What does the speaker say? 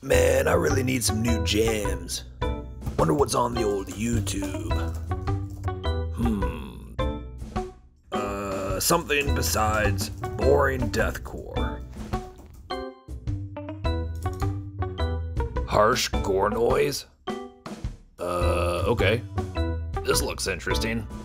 Man, I really need some new jams. Wonder what's on the old YouTube. Something besides boring deathcore. Harsh Gorenoise? Okay. This looks interesting.